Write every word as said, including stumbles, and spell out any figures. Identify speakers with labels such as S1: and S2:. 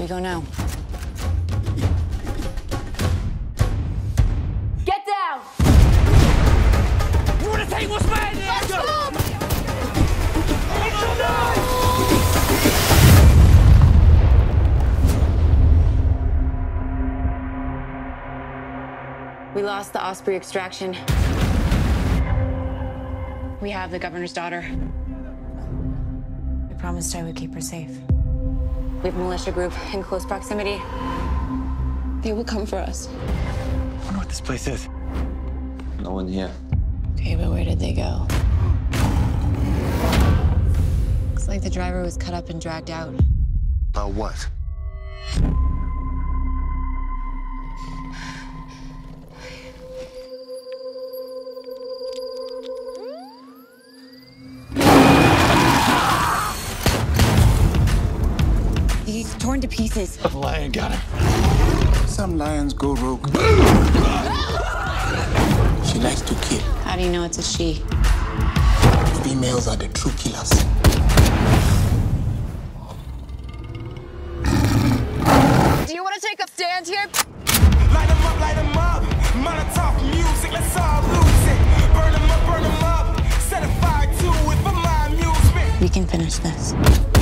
S1: we go now?
S2: Get down!
S3: You wanna take what's mine?
S2: Let's go!
S1: We lost the Osprey extraction. We have the governor's daughter. I promised I would keep her safe. We have a militia group in close proximity. They will come for us.
S3: I wonder what this place is.
S4: No one here.
S1: Okay, but where did they go? Looks like the driver was cut up and dragged out.
S5: About what?
S1: He's torn to pieces.
S3: The lion got him.
S5: Some lions go rogue. She likes to kill.
S1: How do you know it's a she?
S5: Females are the true killers.
S2: Do you want to take a stand here?
S6: Light 'em up, light 'em up. Molotov music, let's all lose it. Burn 'em up, burn 'em up. Set a fire to it for my amusement.
S1: We can finish this.